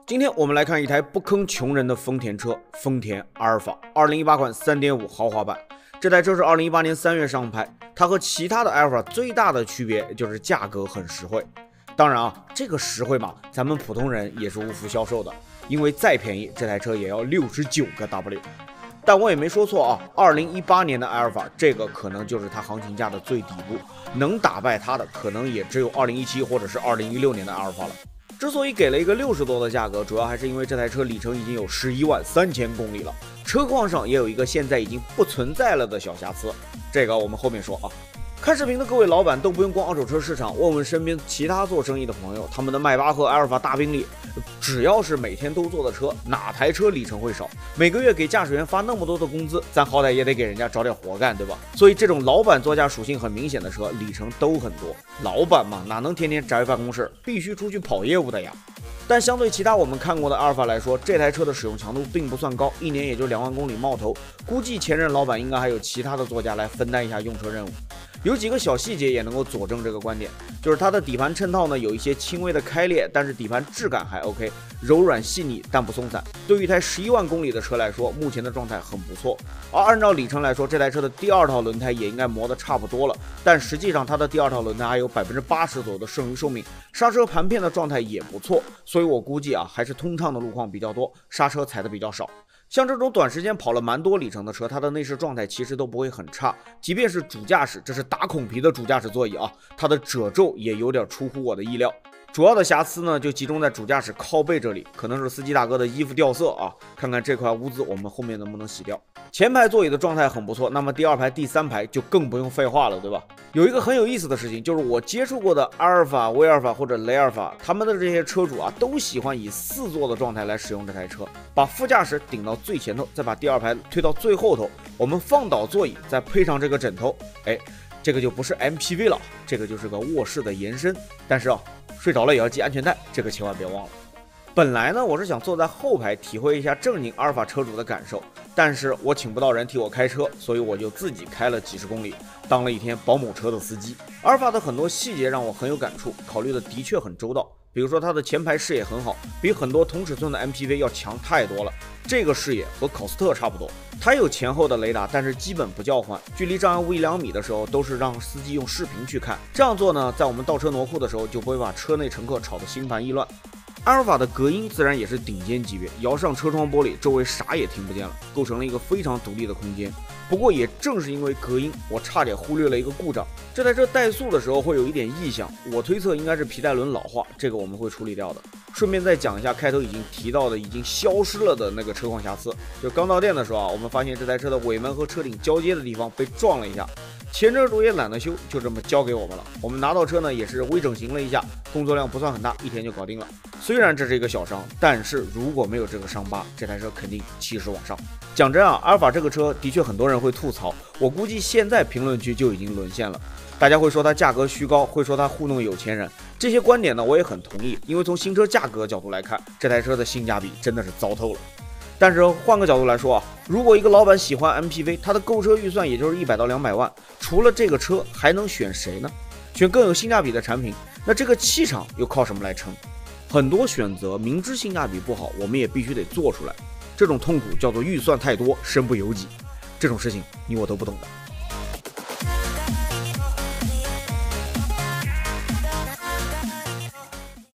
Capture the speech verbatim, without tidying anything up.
今天我们来看一台不坑穷人的丰田车——丰田阿尔法，二零一八款 三点五 豪华版。这台车是二零一八年三月上牌，它和其他的阿尔法最大的区别就是价格很实惠。当然啊，这个实惠嘛，咱们普通人也是无福消受的，因为再便宜，这台车也要六十九个 W。但我也没说错啊，二零一八年的阿尔法，这个可能就是它行情价的最底部，能打败它的可能也只有二零一七或者是二零一六年的阿尔法了。之所以给了一个六十多的价格，主要还是因为这台车里程已经有十一万三千公里了，车况上也有一个现在已经不存在了的小瑕疵，这个我们后面说啊。看视频的各位老板都不用逛二手车市场，问问身边其他做生意的朋友，他们的迈巴赫、阿尔法、大宾利，只要是每天都坐的车，哪台车里程会少？每个月给驾驶员发那么多的工资，咱好歹也得给人家找点活干，对吧？所以这种老板座驾属性很明显的车，里程都很多。老板嘛，哪能天天宅办公室，必须出去跑业务的呀。但相对其他我们看过的阿尔法来说，这台车的使用强度并不算高，一年也就两万公里冒头。估计前任老板应该还有其他的座驾来分担一下用车任务。有几个小细节也能够佐证这个观点，就是它的底盘衬套呢有一些轻微的开裂，但是底盘质感还 OK， 柔软细腻但不松散。对于一台十一万公里的车来说，目前的状态很不错。而按照里程来说，这台车的第二套轮胎也应该磨得差不多了，但实际上它的第二套轮胎还有 百分之八十 左右的剩余寿命，刹车盘片的状态也不错，所以我估计啊还是通畅的路况比较多，刹车踩的比较少。像这种短时间跑了蛮多里程的车，它的内饰状态其实都不会很差，即便是主驾驶，这是打孔皮的主驾驶座椅啊，它的褶皱也有点出乎我的意料。主要的瑕疵呢，就集中在主驾驶靠背这里，可能是司机大哥的衣服掉色啊。看看这块污渍，我们后面能不能洗掉？前排座椅的状态很不错，那么第二排、第三排就更不用废话了，对吧？有一个很有意思的事情，就是我接触过的阿尔法、威尔法或者雷尔法，他们的这些车主啊，都喜欢以四座的状态来使用这台车，把副驾驶顶到最前头，再把第二排推到最后头，我们放倒座椅，再配上这个枕头，哎，这个就不是 M P V 了，这个就是个卧室的延伸。但是啊，睡着了也要系安全带，这个千万别忘了。本来呢，我是想坐在后排体会一下正经阿尔法车主的感受，但是我请不到人替我开车，所以我就自己开了几十公里，当了一天保姆车的司机。阿尔法的很多细节让我很有感触，考虑的的确很周到。比如说它的前排视野很好，比很多同尺寸的 M P V 要强太多了。这个视野和考斯特差不多，它有前后的雷达，但是基本不叫唤。距离障碍物一两米的时候，都是让司机用视频去看。这样做呢，在我们倒车挪库的时候，就不会把车内乘客吵得心烦意乱。阿尔法的隔音自然也是顶尖级别，摇上车窗玻璃，周围啥也听不见了，构成了一个非常独立的空间。不过也正是因为隔音，我差点忽略了一个故障。这台车怠速的时候会有一点异响，我推测应该是皮带轮老化，这个我们会处理掉的。顺便再讲一下开头已经提到的已经消失了的那个车况瑕疵，就刚到店的时候啊，我们发现这台车的尾门和车顶交接的地方被撞了一下。前车主也懒得修，就这么交给我们了。我们拿到车呢，也是微整形了一下，工作量不算很大，一天就搞定了。虽然这是一个小伤，但是如果没有这个伤疤，这台车肯定气势往上。讲真啊，阿尔法这个车的确很多人会吐槽，我估计现在评论区就已经沦陷了。大家会说它价格虚高，会说它糊弄有钱人，这些观点呢，我也很同意。因为从新车价格角度来看，这台车的性价比真的是糟透了。但是换个角度来说啊，如果一个老板喜欢 M P V， 他的购车预算也就是一百到两百万，除了这个车还能选谁呢？选更有性价比的产品，那这个气场又靠什么来撑？很多选择明知性价比不好，我们也必须得做出来。这种痛苦叫做预算太多，身不由己。这种事情你我都不懂的。